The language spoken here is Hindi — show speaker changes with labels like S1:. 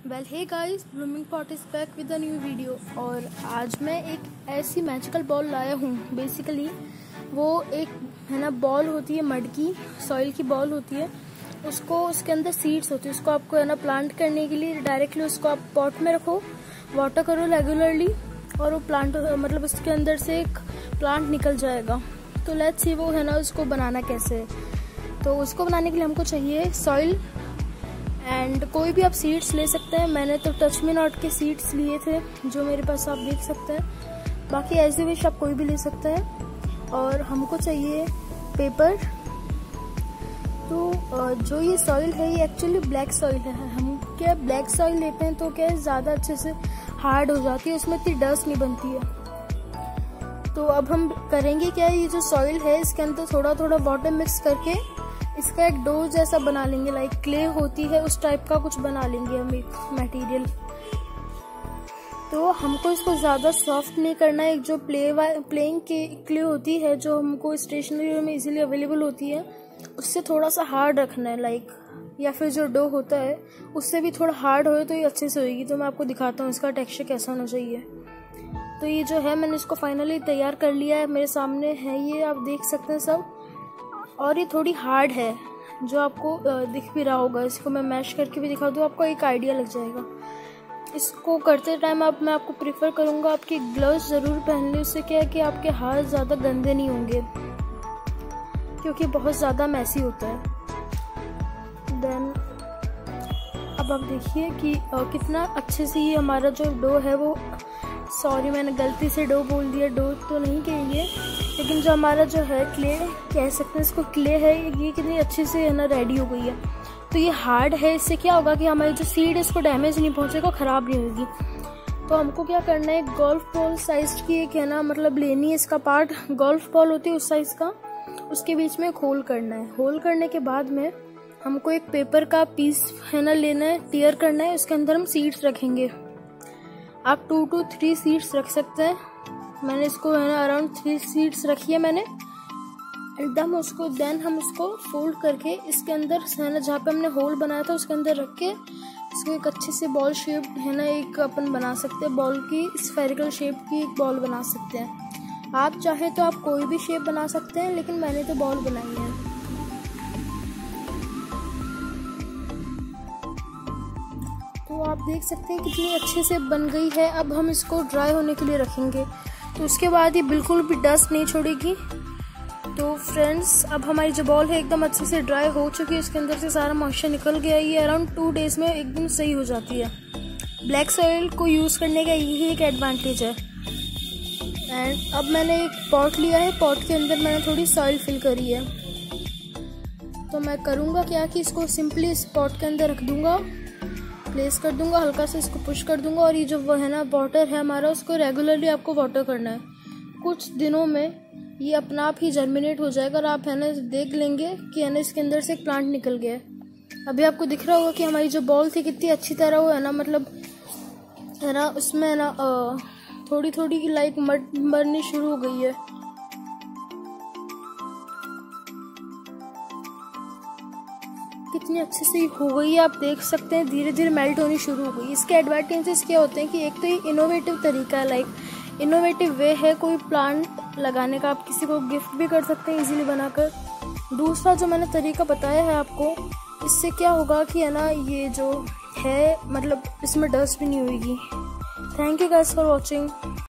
S1: Well hey guys, Blooming Pot is back with a new video. और आज मैं एक ऐसी मैजिकल बॉल लाया हूँ। बेसिकली वो एक है ना बॉल होती है, मड की सॉइल की बॉल होती है। उसको उसके अंदर सीड्स होती है। उसको आपको है ना प्लांट करने के लिए डायरेक्टली उसको आप पॉट में रखो, वाटर करो रेगुलरली और वो प्लांट मतलब उसके अंदर से एक प्लांट निकल जाएगा। तो लेट्स सी वो है ना उसको बनाना कैसे है। तो उसको बनाने के लिए हमको चाहिए सॉइल एंड कोई भी आप सीड्स ले सकते हैं। मैंने तो टच मी नॉट के सीड्स लिए थे जो मेरे पास आप देख सकते हैं। बाकी एज ए विश आप कोई भी ले सकते हैं। और हमको चाहिए पेपर। तो जो ये सॉइल है ये एक्चुअली ब्लैक सॉइल है। हम क्या ब्लैक सॉइल लेते हैं तो क्या ज़्यादा अच्छे से हार्ड हो जाती है, उसमें इतनी डस्ट नहीं बनती है। तो अब हम करेंगे क्या, ये जो सॉइल है इसके अंदर थोड़ा थोड़ा वाटर मिक्स करके इसका एक डो जैसा बना लेंगे। लाइक क्ले होती है उस टाइप का कुछ बना लेंगे हम एक मटेरियल। तो हमको इसको ज़्यादा सॉफ्ट नहीं करना है। एक जो प्लेइंग की क्ले होती है जो हमको स्टेशनरी में इजीली अवेलेबल होती है उससे थोड़ा सा हार्ड रखना है। लाइक या फिर जो डो होता है उससे भी थोड़ा हार्ड हो तो ये अच्छे से होगी। तो मैं आपको दिखाता हूँ इसका टेक्सचर कैसा होना चाहिए। तो ये जो है मैंने इसको फाइनली तैयार कर लिया है, मेरे सामने है ये, आप देख सकते हैं सब। और ये थोड़ी हार्ड है जो आपको दिख भी रहा होगा। इसको मैं मैश करके भी दिखा दूँ, आपको एक आइडिया लग जाएगा। इसको करते टाइम मैं आपको प्रेफर करूँगा आपके ग्लव्स ज़रूर पहन लें। उससे क्या है कि आपके हाथ ज़्यादा गंदे नहीं होंगे क्योंकि बहुत ज़्यादा मैसी होता है। देन अब आप देखिए कि कितना अच्छे से ये हमारा जो डो है वो, सॉरी मैंने गलती से डो बोल दिया, डो तो नहीं कहेंगे, लेकिन जो हमारा जो है क्ले कह सकते हैं इसको, क्ले है, ये कितनी अच्छे से है ना रेडी हो गई है। तो ये हार्ड है, इससे क्या होगा कि हमारी जो सीड है इसको डैमेज नहीं पहुंचेगा, ख़राब नहीं होगी। तो हमको क्या करना है, गोल्फ बॉल साइज की एक है ना मतलब लेनी है, इसका पार्ट गोल्फ बॉल होती है उस साइज का, उसके बीच में एक होल करना है। होल करने के बाद में हमको एक पेपर का पीस है ना लेना है, टीयर करना है, उसके अंदर हम सीड्स रखेंगे। आप 2 to 3 सीड्स रख सकते हैं। मैंने इसको है ना अराउंड 3 सीड्स रखी है मैंने। एकदम उसको देन हम उसको फोल्ड करके इसके अंदर है ना जहाँ पे हमने होल बनाया था उसके अंदर रख के इसको एक अच्छे से बॉल शेप है ना एक अपन बना सकते हैं। बॉल की स्फेरिकल शेप की एक बॉल बना सकते हैं। आप चाहे तो आप कोई भी शेप बना सकते हैं, लेकिन मैंने तो बॉल बनाई है। तो आप देख सकते हैं कितनी अच्छे से बन गई है। अब हम इसको ड्राई होने के लिए रखेंगे, तो उसके बाद ये बिल्कुल भी डस्ट नहीं छोड़ेगी। तो फ्रेंड्स अब हमारी जो बॉल है एकदम अच्छे से ड्राई हो चुकी है, उसके अंदर से सारा मॉइस्चर निकल गया। ये अराउंड 2 days में एकदम सही हो जाती है। ब्लैक सॉइल को यूज़ करने का यही एक एडवांटेज है। एंड अब मैंने एक पॉट लिया है, पॉट के अंदर मैंने थोड़ी सॉइल फिल करी है। तो मैं करूँगा क्या कि इसको सिंपली इस पॉट के अंदर रख दूँगा, प्लेस कर दूंगा, हल्का से इसको पुश कर दूंगा। और ये जो वो है ना वाटर है हमारा, उसको रेगुलरली आपको वाटर करना है। कुछ दिनों में ये अपना आप ही जर्मिनेट हो जाएगा और आप है ना देख लेंगे कि है ना इसके अंदर से एक प्लांट निकल गया है। अभी आपको दिख रहा होगा कि हमारी जो बॉल थी कितनी अच्छी तरह वो है ना मतलब है ना उसमें है ना थोड़ी थोड़ी लाइक मड बननी शुरू हो गई है। कितनी अच्छे से हो गई है, आप देख सकते हैं धीरे धीरे मेल्ट होनी शुरू हो गई। इसके एडवांटेजेस क्या होते हैं कि एक तो ये इनोवेटिव तरीका है, लाइक इनोवेटिव वे है कोई प्लांट लगाने का। आप किसी को गिफ्ट भी कर सकते हैं इजीली बनाकर। दूसरा जो मैंने तरीका बताया है आपको, इससे क्या होगा कि है ना ये जो है मतलब इसमें डस्ट भी नहीं होगी। Thank you guys for watching.